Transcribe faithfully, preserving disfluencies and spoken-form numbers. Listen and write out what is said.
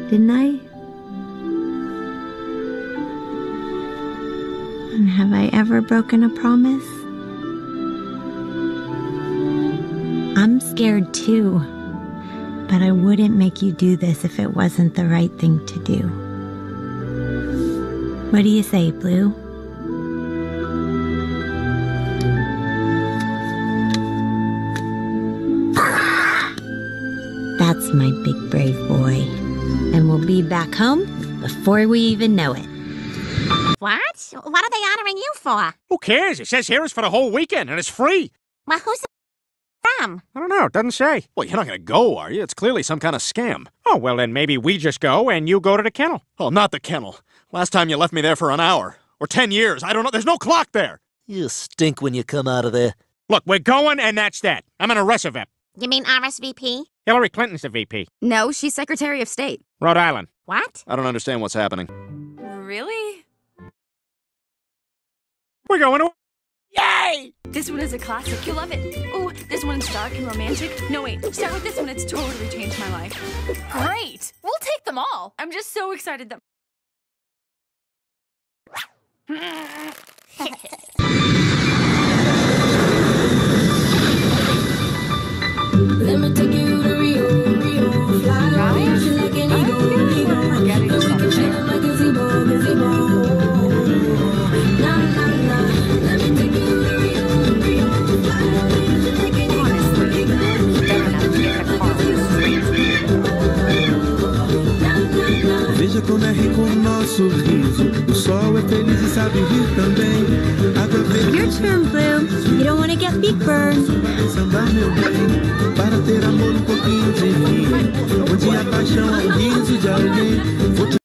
didn't I? And have I ever broken a promise? I'm scared too, but I wouldn't make you do this if it wasn't the right thing to do. What do you say, Blue? That's my big brave boy. And we'll be back home before we even know it. What? What are they honoring you for? Who cares? It says here it's for the whole weekend, and it's free. Well, who's it from? I don't know. It doesn't say. Well, you're not going to go, are you? It's clearly some kind of scam. Oh, well, then maybe we just go and you go to the kennel. Oh, not the kennel. Last time you left me there for an hour. Or ten years. I don't know. There's no clock there. You stink when you come out of there. Look, we're going, and that's that. I'm an arrest event. You mean R S V P? Hillary Clinton's the V P. No, she's Secretary of State. Rhode Island. What? I don't understand what's happening. Really? We're going to... Yay! This one is a classic. You'll love it. Oh, this one's dark and romantic. No, wait. Start with this one. It's totally changed my life. Great! We'll take them all. I'm just so excited that... Let me take you to Rio, Rio, fly away, you like an eagle, eagle. Then we can chill like a gazebo, gazebo. Nah, nah, nah. Let me take you to Rio, Rio, fly away, you like an eagle, eagle. Veja como é rico o nosso riso. O sol é feliz e sabe rir também. Água verde. Your turn, Blue. You don't want to get beak burned. Sambar, meu bem, para ter amor um pouquinho de mim. Onde a paixão é o riso de alguém. Vou te